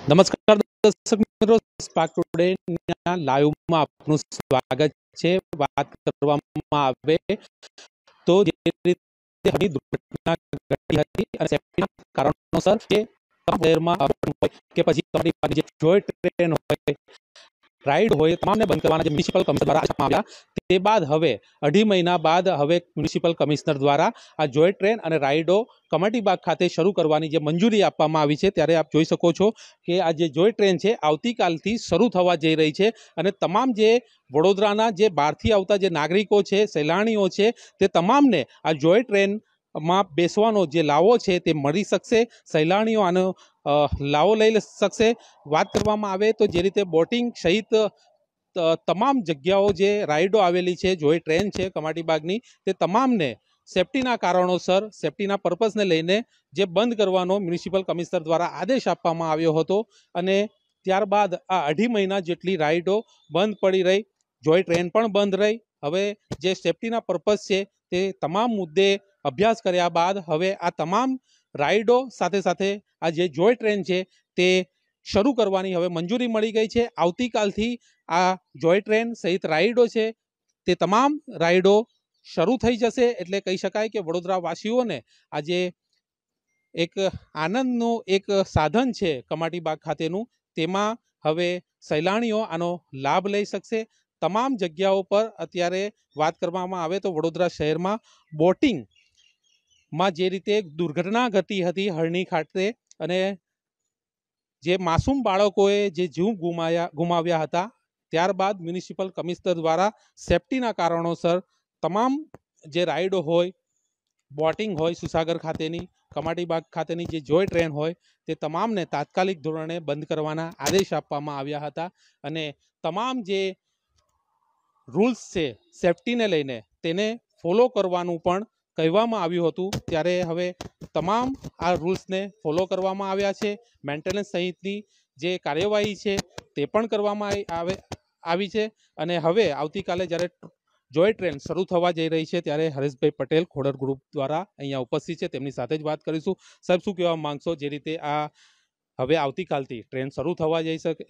નમસ્કાર દર્શક મિત્રો, સ્પાર્ક ટુડે લાઈવમાં આપનું સ્વાગત છે। વાત કરવામાં આવે તો જે રીતે ઘણી દુર્ઘટના ઘટી હતી અને સેફ્ટીના કારણોસર જે શહેરમાં કે પછી જે જોય ટ્રેન હોય, રાઈડ હોય, તમામને બંધ કરવાના જે મ્યુનિસિપલ કમિશનર દ્વારા આપવામાં આવ્યા તે બાદ હવે 2.5 મહિના બાદ હવે મ્યુનિસિપલ કમિશનર દ્વારા આ જોય ટ્રેન અને રાઈડો કમાટીબાગ ખાતે શરૂ કરવાની જે મંજૂરી આપવામાં આવી છે, ત્યારે આપ જોઈ શકો છો કે આ જે જોય ટ્રેન છે આવતીકાલથી શરૂ થવા જઈ રહી છે અને તમામ જે વડોદરાના જે બહારથી આવતા જે નાગરિકો છે, સહેલાણીઓ છે, તે તમામને આ જોય ટ્રેનમાં બેસવાનો જે લાવો છે તે મળી શકશે। સહેલાણીઓ આનો લાવો લઈ શકશે। વાત કરવામાં આવે તો જે રીતે બોટિંગ સહિત તમામ જગ્યાઓ જે રાઈડો આવેલી છે, જોઈ ટ્રેન છે કમાટીબાગની, તે તમામને સેફ્ટીના કારણોસર, સેફ્ટીના પર્પઝને લઈને જે બંધ કરવાનો મ્યુનિસિપલ કમિશનર દ્વારા આદેશ આપવામાં આવ્યો હતો અને ત્યારબાદ આ 2.5 મહિના જેટલી રાઈડો બંધ પડી રહી, જોઈ ટ્રેન પણ બંધ રહી। હવે જે સેફ્ટીના પર્પઝ છે તે તમામ મુદ્દે અભ્યાસ કર્યા બાદ હવે આ તમામ રાઈડો સાથે સાથે આ જે જોય ટ્રેન છે તે શરૂ કરવાની હવે મંજૂરી મળી ગઈ છે। આવતીકાલથી આ જોય ટ્રેન સહિત રાઈડો છે તે તમામ રાઈડો શરૂ થઈ જશે। એટલે કહી શકાય કે વડોદરા વાસીઓને આજે એક આનંદનું એક સાધન છે કમાટીબાગ ખાતેનું, તેમાં હવે સહેલાણીઓ આનો લાભ લઈ શકશે। તમામ જગ્યાઓ પર અત્યારે વાત કરવામાં આવે તો વડોદરા શહેરમાં બોટિંગમાં જે રીતે દુર્ઘટના ઘટી હતી હરણી ખાતે અને જે માસૂમ બાળકોએ જે જીવ ગુમાવ્યા હતા, ત્યારબાદ મ્યુનિસિપલ કમિશનર દ્વારા સેફ્ટીના કારણોસર તમામ જે રાઈડો હોય, બોટિંગ હોય, સુસાગર ખાતેની, કમાટીબાગ ખાતેની જે જોય ટ્રેન હોય, તે તમામને તાત્કાલિક ધોરણે બંધ કરવાના આદેશ આપવામાં આવ્યા હતા અને તમામ જે રૂલ્સ છે સેફ્ટીને લઈને તેને ફોલો કરવાનું પણ કહેવામાં આવ્યું હતું। ત્યારે હવે તમામ આ રૂલ્સને ફોલો કરવામાં આવ્યા છે। મેન્ટેનન્સ સહિતની જે કાર્યવાહી છે તે પણ કરવામાં આવી છે અને હવે આવતીકાલે જ્યારે જોય ટ્રેન શરૂ થવા જઈ રહી છે ત્યારે હરેશભાઈ પટેલ ખોડર ગ્રુપ દ્વારા અહીંયા ઉપસ્થિત છે, તેમની સાથે જ વાત કરીશું। સાહેબ, શું કહેવા માંગશો જે રીતે આ હવે આવતીકાલથી ટ્રેન શરૂ થવા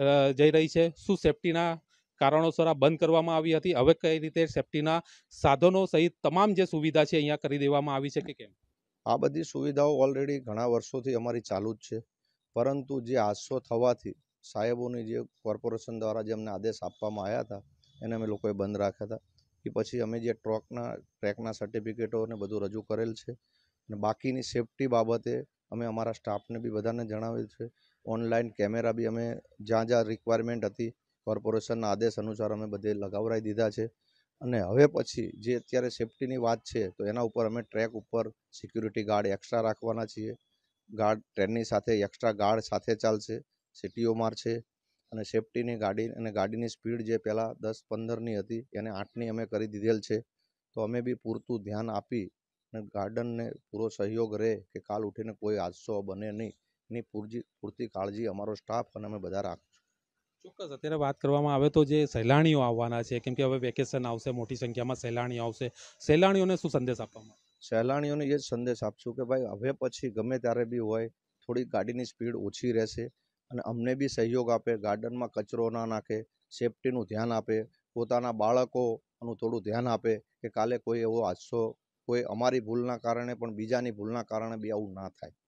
જઈ રહી છે, શું સેફ્ટીના કારણોસર આ બંધ કરવામાં આવી હતી, હવે કઈ રીતે સેફ્ટીના સાધનો સહિત તમામ જે સુવિધા છે અહીંયા કરી દેવામાં આવી છે કે કેમ? આ બધી સુવિધાઓ ઓલરેડી ઘણા વર્ષોથી અમારી ચાલુ જ છે, પરંતુ જે હાદસો થવાથી સાહેબોની જે કોર્પોરેશન દ્વારા જે અમને આદેશ આપવામાં આવ્યા હતા એને અમે લોકોએ બંધ રાખ્યા હતા। એ પછી અમે જે ટ્રેકના સર્ટિફિકેટો ને બધું રજૂ કરેલ છે અને બાકીની સેફટી બાબતે અમે અમારા સ્ટાફને બી બધાને જણાવેલ છે। ઓનલાઈન કેમેરા બી અમે જ્યાં જ્યાં રિક્વાયરમેન્ટ હતી કોર્પોરેશનના આદેશ અનુસાર અમે બધે લગાવડાવી દીધા છે અને હવે પછી જે અત્યારે સેફટીની વાત છે તો એના ઉપર અમે ટ્રેક ઉપર સિક્યુરિટી ગાર્ડ એક્સ્ટ્રા રાખવાના છીએ। ગાર્ડ ટ્રેનની સાથે એક્સ્ટ્રા ગાર્ડ સાથે ચાલશે, સીટીઓ મારશે અને સેફટીની ગાડી અને ગાડીની સ્પીડ જે પહેલાં 10-15ની હતી એને 8ની અમે કરી દીધેલ છે। તો અમે બી પૂરતું ધ્યાન આપી અને ગાર્ડનને પૂરો સહયોગ રહે કે કાલ ઉઠીને કોઈ હાદસો બને નહીં, એની પૂરતી કાળજી અમારો સ્ટાફ અને અમે બધા રાખશું। ચોક્કસ, અત્યારે વાત કરવામાં આવે તો જે સહેલાણીઓ આવવાના છે, કેમ કે હવે વેકેશન આવશે, મોટી સંખ્યામાં સહેલાણીઓ આવશે, સહેલાણીઓને શું સંદેશ આપવામાં? સહેલાણીઓને એ જ સંદેશ આપશું કે ભાઈ હવે પછી ગમે ત્યારે બી હોય થોડી ગાડીની સ્પીડ ઓછી રહેશે અને અમને બી સહયોગ આપે, ગાર્ડનમાં કચરો ના નાખે, સેફટીનું ધ્યાન આપે, પોતાના બાળકોનું થોડું ધ્યાન આપે કે કાલે કોઈ એવો હાદસો કોઈ અમારી ભૂલના કારણે પણ બીજાની ભૂલના કારણે બી આવું ના થાય।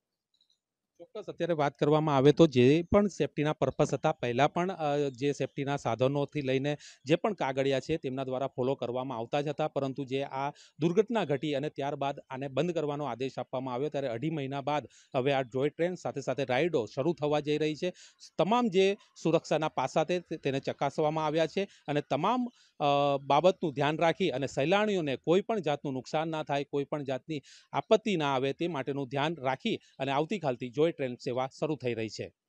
ચોક્કસ, અત્યારે વાત કરવામાં આવે તો જે પણ સેફ્ટીના પર્પસ હતા, પહેલાં પણ જે સેફ્ટીના સાધનોથી લઈને જે પણ કાગળિયા છે તેમના દ્વારા ફોલો કરવામાં આવતા જ હતા, પરંતુ જે આ દુર્ઘટના ઘટી અને ત્યારબાદ આને બંધ કરવાનો આદેશ આપવામાં આવ્યો ત્યારે 2.5 મહિના બાદ હવે આ જોય ટ્રેન સાથે સાથે રાઈડો શરૂ થવા જઈ રહી છે। તમામ જે સુરક્ષાના પાસા તેને ચકાસવામાં આવ્યા છે અને તમામ બાબતનું ધ્યાન રાખી અને સહેલાણીઓને કોઈ પણ જાતનું નુકસાન ના થાય, કોઈ પણ જાતની આપત્તિ ના આવે તે માટેનું ધ્યાન રાખી અને આવતીકાલથી જોય ટ્રેન સેવા શરૂ થઈ રહી છે।